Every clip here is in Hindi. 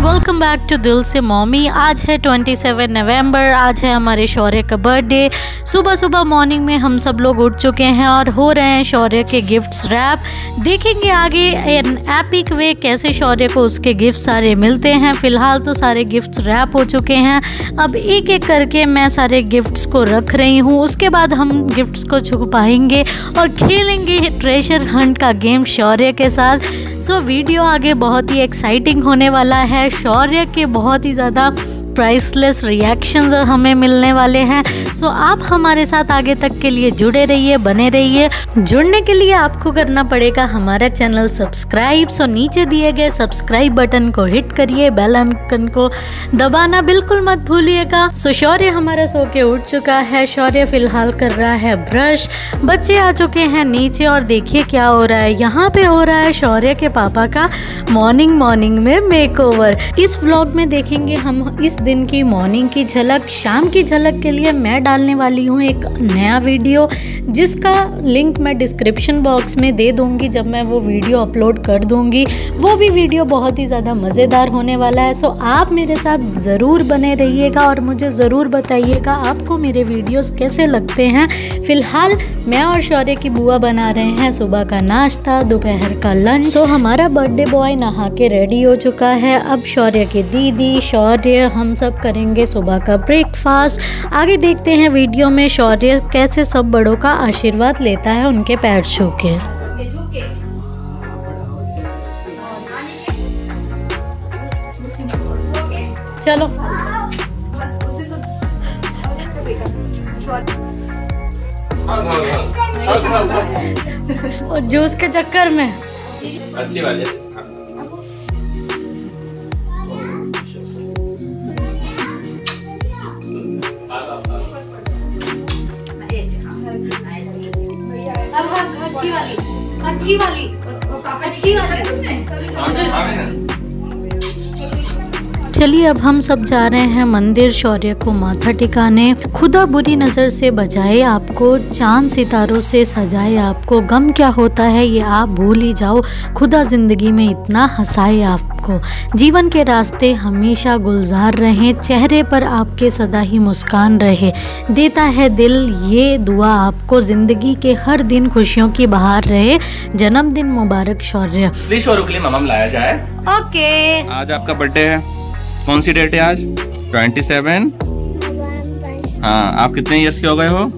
वेलकम बैक टू दिल से मॉमी। आज है 27 नवंबर। आज है हमारे शौर्य का बर्थडे। सुबह सुबह मॉर्निंग में हम सब लोग उठ चुके हैं और हो रहे हैं शौर्य के गिफ्ट्स रैप। देखेंगे आगे एन एपिक वे कैसे शौर्य को उसके गिफ्ट सारे मिलते हैं। फ़िलहाल तो सारे गिफ्ट्स रैप हो चुके हैं। अब एक एक करके मैं सारे गिफ्ट्स को रख रही हूँ। उसके बाद हम गिफ्ट्स को छुपाएंगे और खेलेंगे ट्रेजर हंट का गेम शौर्य के साथ। सो वीडियो आगे बहुत ही एक्साइटिंग होने वाला है। शौर्य के बहुत ही ज़्यादा प्राइसलेस रिएक्शंस हमें मिलने वाले हैं। सो आप हमारे साथ आगे तक के लिए जुड़े रहिए, बने रहिए। जुड़ने के लिए आपको करना पड़ेगा हमारा चैनल सब्सक्राइब। सो नीचे दिए गए सब्सक्राइब बटन को हिट करिए, बेल आइकन को दबाना बिल्कुल मत भूलिएगा। सो शौर्य हमारा सो के उठ चुका है। शौर्य फिलहाल कर रहा है ब्रश। बच्चे आ चुके हैं नीचे और देखिए क्या हो रहा है। यहाँ पे हो रहा है शौर्य के पापा का मॉर्निंग में मेकओवर। इस व्लॉग में देखेंगे हम इस दिन की मॉर्निंग की झलक। शाम की झलक के लिए मैं डालने वाली हूँ एक नया वीडियो, जिसका लिंक मैं डिस्क्रिप्शन बॉक्स में दे दूँगी जब मैं वो वीडियो अपलोड कर दूँगी। वो भी वीडियो बहुत ही ज़्यादा मज़ेदार होने वाला है। सो आप मेरे साथ ज़रूर बने रहिएगा और मुझे ज़रूर बताइएगा आपको मेरे वीडियोस कैसे लगते हैं। फ़िलहाल मैं और शौर्य की बुआ बना रहे हैं सुबह का नाश्ता, दोपहर का लंच। सो हमारा बर्थडे बॉय नहा के रेडी हो चुका है। अब शौर्य की दीदी, शौर्य, हम सब करेंगे सुबह का ब्रेकफास्ट। आगे देखते हैं वीडियो में शौर्य कैसे सब बड़ों का आशीर्वाद लेता है उनके पैर छू के। चलो और जूस के चक्कर में अच्छी बात है। अच्छी वाली चलिए अब हम सब जा रहे हैं मंदिर शौर्य को माथा टिकाने। खुदा बुरी नज़र से बचाए आपको, चांद सितारों से सजाए आपको। गम क्या होता है ये आप भूल ही जाओ। खुदा ज़िंदगी में इतना हंसाए आपको। जीवन के रास्ते हमेशा गुलजार रहें, चेहरे पर आपके सदा ही मुस्कान रहे। देता है दिल ये दुआ आपको, ज़िंदगी के हर दिन खुशियों की बहार रहे। जन्मदिन मुबारक शौर्य। प्लीज शौर्य के लिए मम्मा लाया जाए। ओके। आज आपका बर्थडे है। कौन सी डेट है आज? 27। हाँ, आप कितने इयर्स के हो गए हो?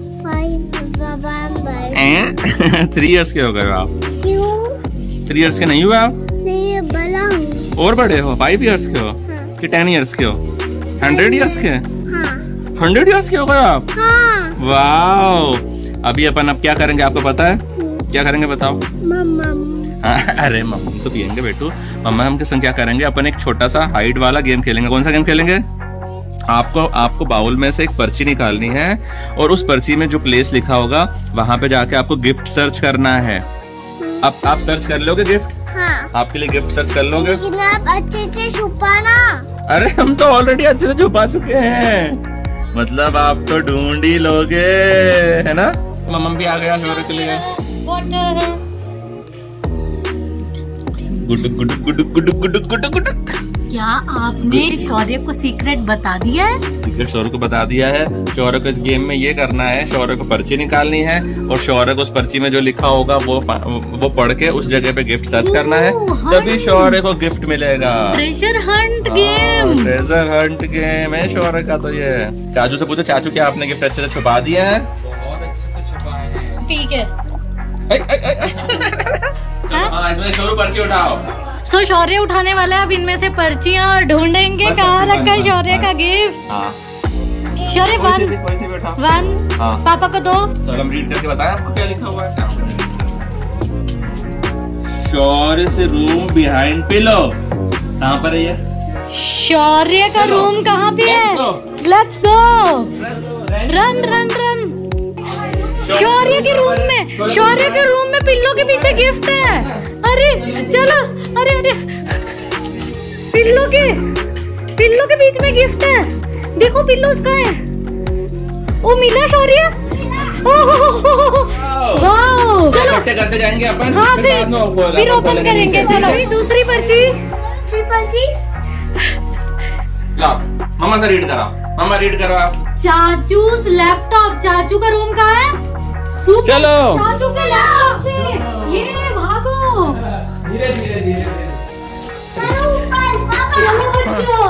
3 इयर्स के हो गए हो आप। क्यों? 3 इयर्स के नहीं हुए आप? नहीं, बड़ा हूँ। और बड़े हो? 5 इयर्स के हो? हाँ। कि 10 इयर्स के हो? 100 इयर्स के? हाँ। 100 इयर्स के हो गए आप? हाँ। वाओ। अभी अपन अब क्या करेंगे आपको पता है? क्या करेंगे बताओ? अरे मम्मा तो पियेंगे बेटू। मम्मा हम के संग क्या करेंगे, अपन एक छोटा सा हाइट वाला गेम खेलेंगे। कौन सा गेम खेलेंगे? आपको बाउल में से एक पर्ची निकालनी है और उस पर्ची में जो प्लेस लिखा होगा वहां पे जाके आपको गिफ्ट सर्च करना है। अब आप सर्च कर लोगे गिफ्ट? हाँ। आपके लिए गिफ्ट सर्च कर लोगे? लेकिन आप अच्छे से छुपाना। अरे हम तो ऑलरेडी अच्छे से छुपा चुके हैं। मतलब आप तो ढूंढ ही लोगे, है ना? मम्मा भी आ गया शौर्य के लिए। Good good good good good good good. क्या आपने शौर्य को सीक्रेट बता दिया है? सीक्रेट शौर्य को बता दिया है। शौर्य को इस गेम में ये करना है, शौर्य को पर्ची निकालनी है और शौर्य को उस पर्ची में जो लिखा होगा वो पढ़ के उस जगह पे गिफ्ट सर्च करना है, तभी शौर्य को गिफ्ट मिलेगा। Treasure hunt game. Treasure hunt game है शौर्य का। तो ये चाचू से पूछो, चाचू क्या आपने गिफ्ट अच्छे से छुपा दिए हैं? बहुत अच्छे से छुपाए हैं। ठीक है। इसमें शौर्य पर्ची उठाओ। सो शौर्य उठाने वाला है अब इनमें से पर्चियां और ढूंढेंगे कहाँ रखा है शौर्य का गिफ्ट। शौर्य 1 पापा को 2। चलो हम रीड करके बताएं आपको क्या लिखा हुआ है। शौर्य से रूम बिहाइंड पिलो। कहाँ पर है ये? शौर्य का रूम कहाँ पे है? Let's go. Run run run. Shaurya के रूम में पिल्लो के पीछे गिफ्ट है। अरे चलो। अरे पिल्लो के बीच में गिफ्ट है। देखो पिल्लो उसका है। ओ मिला शौर्य। वाओ। चलो करते जाएंगे अपन। हाँ फिर ओपन करेंगे। चलो दूसरी पर्ची। लाओ मम्मा से रीड कराओ, मम्मा रीड करो आप। चाचूस लैपटॉप, चाचू का रूम कहाँ है? चलो चाचू के लैपटॉप पे, ये भागो। धीरे धीरे धीरे चलो बच्चों,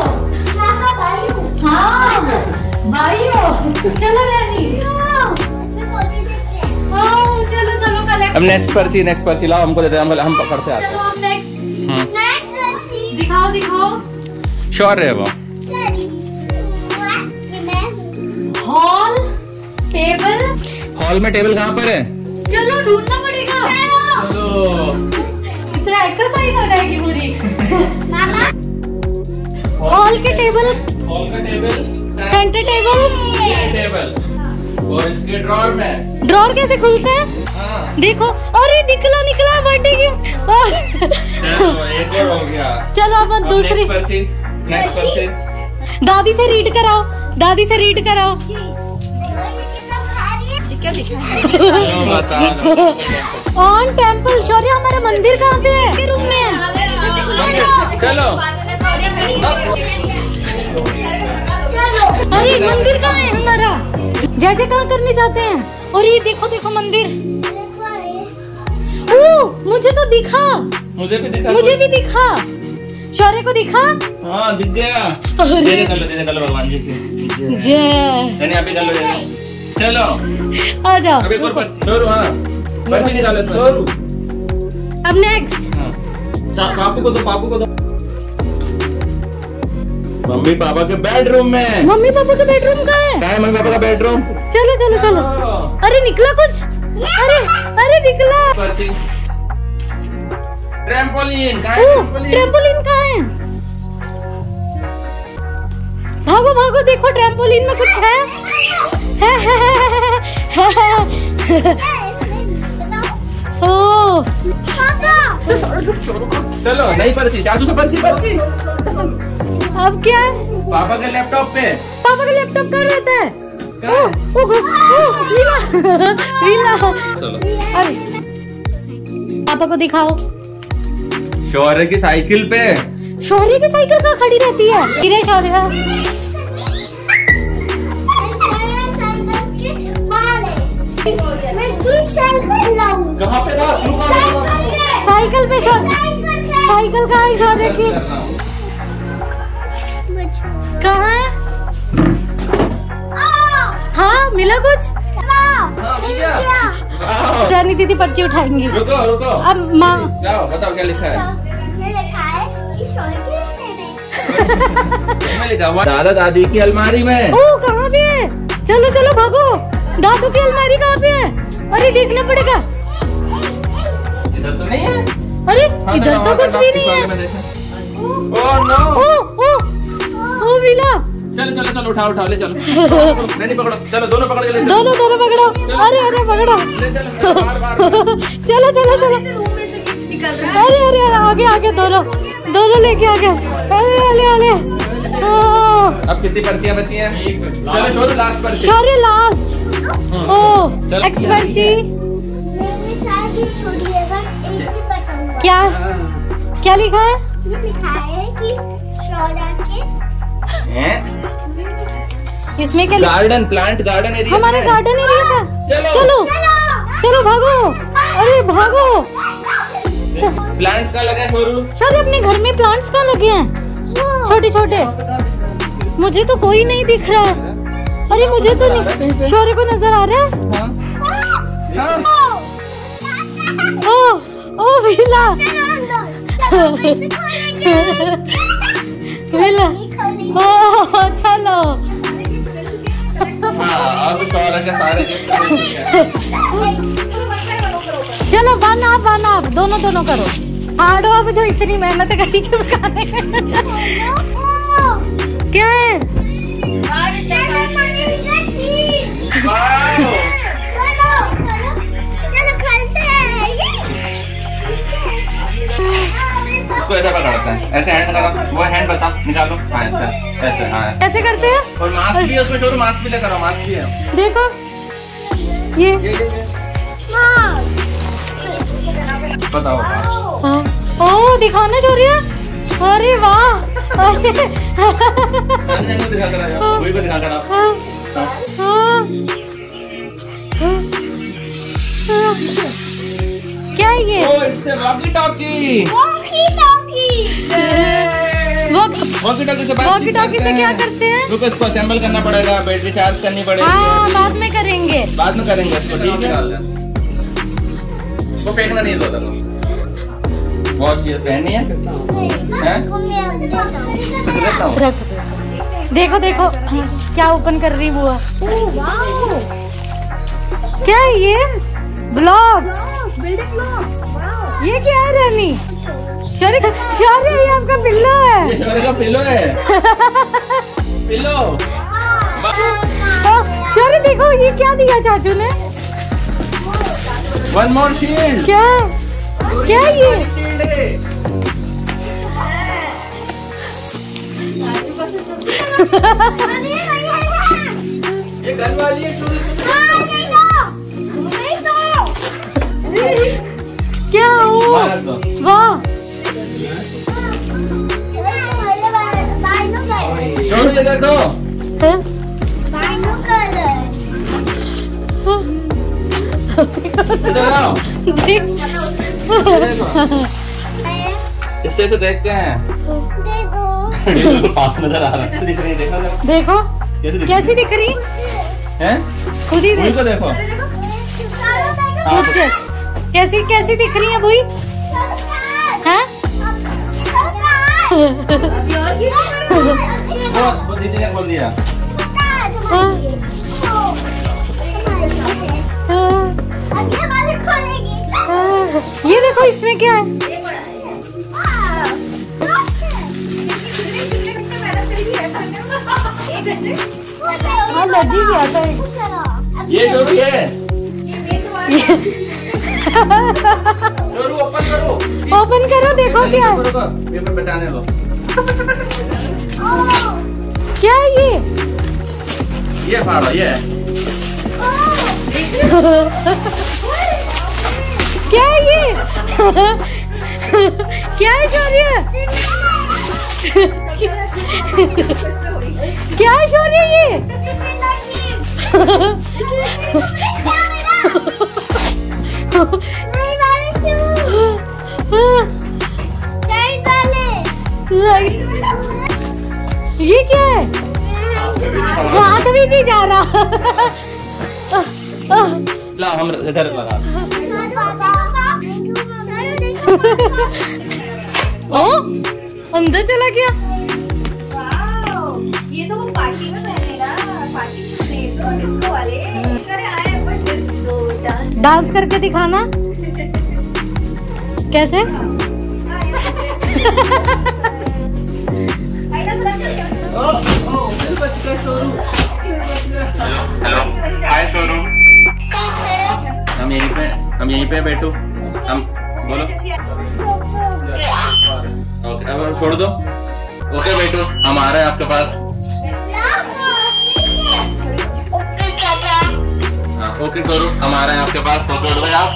हाँ भाई हो, चलो रैनी, चलो चलो कलेक्ट। अब नेक्स्ट पर्ची लाओ, हमको देते हैं, हम पकड़ते आते हैं। चलो अब नेक्स्ट दिखाओ दिखाओ। श्योर है वो। हॉल टेबल, हॉल में टेबल कहाँ पर है? चलो ढूंढना पड़ेगा। चलो इतना एक्सरसाइज हो जाएगी पूरी। हॉल के टेबल, सेंटर टेबल और इसके ड्रॉर में, ड्रॉर कैसे खुलते हैं? हाँ। देखो, अरे निकला बर्थडे गिफ्ट। एक और हो गया। चलो अब दूसरी नेक्स्ट पर्ची। दादी से रीड कराओ, दादी से रीड कराओ। ऑन टेम्पल, शौर्य हमारा मंदिर कहाँ पे है? के रूम में है। चलो अरे मंदिर कहाँ है हमारा? जय कहाँ करने जाते हैं? और ये देखो देखो मंदिर। ओ मुझे तो दिखा, मुझे भी दिखा। शौर्य को दिखा? हाँ दिख गया। दे कर लो भगवान जी की जय। अभी कर लो। चलो आ जाओ। अभी और पर्ची निकालो इसमें। अब नेक्स्ट पापू को दो। मम्मी पापा के बेडरूम में। मम्मी पापा का बेडरूम कहाँ है? कहाँ है मम्मी पापा का बेडरूम? चलो। अरे निकला कुछ, अरे निकला। पर्ची। ट्रैम्पोलिन कहाँ है? भागो देखो, ट्रैम्पोलिन में कुछ है। ओ चलो नई पर्ची, चाचू से पर्ची। अब क्या है? पापा के लैपटॉप पे। पापा का लैपटॉप कहाँ रहता है? लीला। चलो अरे पापा को दिखाओ। शौर्य की साइकिल पे। शौर्य की साइकिल कहाँ खड़ी रहती है? गिरे शौर्य। कहाँ पे था? साइकिल पे। साइकिल कहाँ है शौर्य की? कहाँ है? हाँ मिला कुछ? रानी दीदी पर्ची उठाएंगी। रुको। अब माँ बताओ क्या लिखा है? लिखा हुआ दादा दादी की अलमारी में। ओ कहाँ पे है? चलो भागो। दादू की अलमारी कहाँ पे है? अरे देखना पड़ेगा। इधर तो नहीं है। अरे इधर तो कुछ भी नहीं है। Oh no. ओ मिला। चलो उठाओ ले चलो। नहीं पकड़ो, चलो दोनों पकड़ के ले चलो। दोनों पकड़ो। अरे पकड़ो। चलो। अरे आगे दोनों लेके आ गए। अरे अब कितनी पर्चियां बची हैं? चलो शौर्य लास्ट पर्ची। शौर्य लास्ट। ओ नेक्स्ट पर्ची। क्या लिखा है? कि शौर्य के इसमें क्या? Garden, plant garden area. हमारे गार्डन एरिया का। चलो भागो। अरे भागो। प्लांट्स का लगा है शोरू? शौर्य अपने घर में प्लांट्स कहाँ लगे हैं? छोटे। मुझे तो कोई नहीं दिख रहा है। अरे मुझे तो नहीं। शौर्य को नजर आ रहा है? ओ विला। चलो अब शौर्य के सारे चलो वन आप दोनों करो। हार्ड आप जो इतनी मेहनत करी चिपकाने। क्या है? इसको ऐसा पकड़ता है, ऐसे हैंड करो। वो हैंड बता निकालो। हाँ ऐसे हाँ ऐसे करते हैं। और मास्क भी है उसमें शोरू, मास्क भी लेकर आओ। मास्क भी है देखो ये बताओ। हाँ। ओ दिखाना शौर्य। अरे वाह दिखा कर आओ, वही को दिखा कर आओ। क्या है ये? It's a walkie talkie. Walkie talkie से क्या करते हैं? रुको, इसको असेंबल करना पड़ेगा, बैटरी चार्ज करनी पड़ेगी। हाँ, बाद में करेंगे इसको, ठीक है। वो फेंकना नहीं होता था। वॉच ये पहननी है, रख दो। देखो देखो क्या ओपन कर रही बुआ। क्या है ये? ब्लॉग्स। ये क्या है रानी? शौर्य, ये आपका पिल्लो है। ये शौर्य का पिल्लो है। पिल्लो। शौर्य देखो ये क्या दिया चाचू ने? One more shield. क्या है ये? शील्ड है। ये गन वाली है। क्या हो? वाह, छोड़ो ये देखो। इससे से देखते हैं। पास नजर आ रहा है। दिख रही है, देखो कैसी दिख रही है? खुद ही देखो, देखो। कैसी दिख रही है बुई? हैं? वो दीदी ने बोल दिया। ये देखो इसमें क्या है? हाँ, लगी गया था। ये जोरू है। जोरू ओपन करो, देखो क्या है? पेपर बचाने दो। क्या है ये? ये फाड़ो, ये क्या है ये? क्या है शौर्य? क्या है शौर्य ये? ये क्या है? हाथ भी नहीं जा रहा। ला, हम इधर लगा। ओ, अंदर चला गया। ये तो वो पार्टी में पहनेगा, पार्टी में तो डिस्को वाले। अरे आए पर डिस्को डांस करके दिखाना कैसे? Hello, hi showroom. हम यहीं पे बैठो। हम बोलो। ओके, अब छोड़ दो। ओके बैठो, हम आ रहे हैं आपके पास। हाँ, ओके शोरूम, हम आ रहे हैं आपके पास। ओके भाई, आप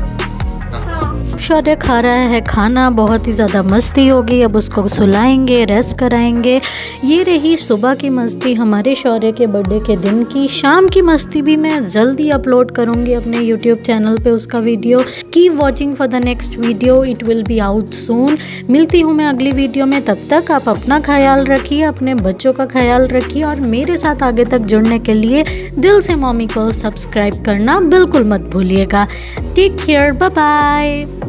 शौर्य खा रहा है खाना, बहुत ही ज़्यादा मस्ती होगी। अब उसको सुलाएंगे, रेस्ट कराएंगे। ये रही सुबह की मस्ती हमारे शौर्य के बर्थडे के दिन की। शाम की मस्ती भी मैं जल्दी अपलोड करूँगी अपने यूट्यूब चैनल पे उसका video. Keep watching for the next video, it will be out soon. मिलती हूँ मैं अगली वीडियो में, तब तक आप अपना ख्याल रखिए, अपने बच्चों का ख्याल रखिए और मेरे साथ आगे तक जुड़ने के लिए दिल से मॉमी को सब्सक्राइब करना बिल्कुल मत भूलिएगा। Take care, bye bye.